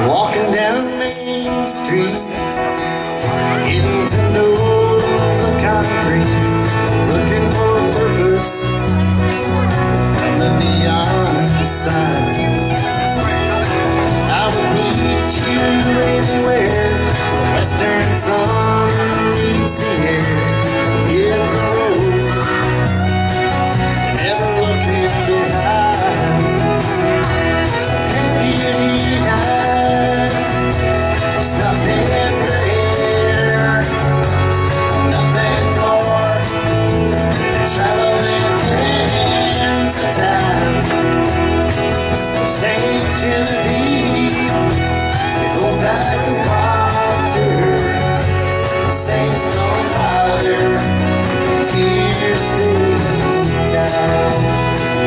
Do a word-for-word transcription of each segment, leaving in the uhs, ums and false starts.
Walking down Main Street, getting to know the concrete, looking for a purpose on the neon sign. I will meet you anywhere, western sun meets the air, hit the road, never looking behind. Can you deny there's nothing there, nothing more than traveling hands of time? Saint Genevieve, they go back to water, saints don't bother, tears stay down.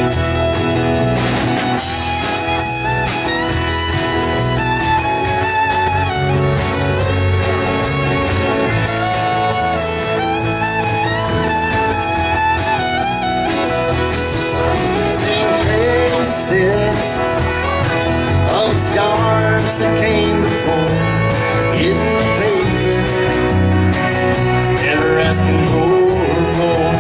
Of scars that came before, getting the paper, never asking for more.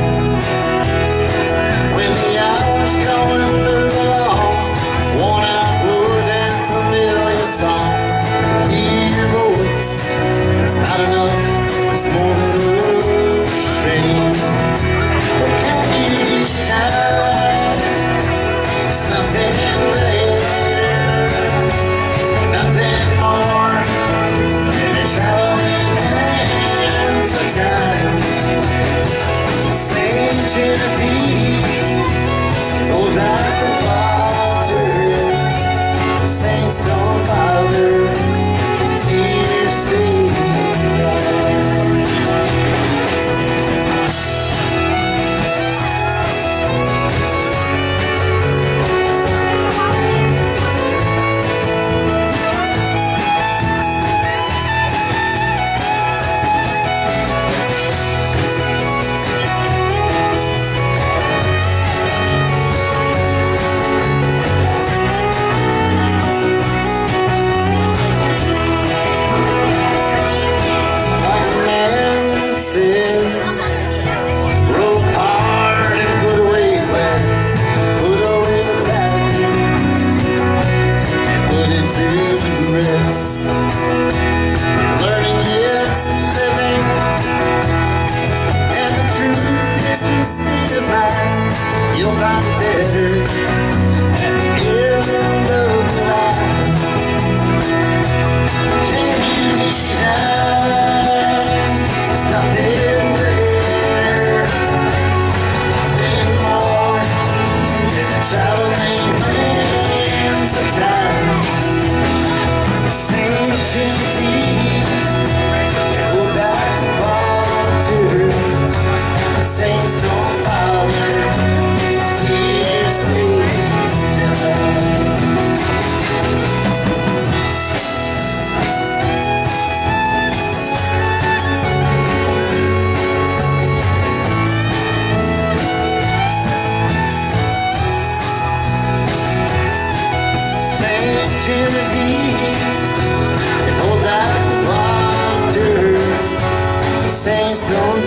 When the hours come under the law, worn out wood and familiar song, to hear your voice, it's not enough, it's more than a shame. But can you decide something in the Genevieve, go back to water, saints don't bother, tears stay dry. You'll find it better at the end of the line. Can you deny there's nothing there, nothing more than traveling hands of time? Saint Genevieve, go back to water, saints don't bother, tears stay down. Saint Genevieve, hold out the water, saints don't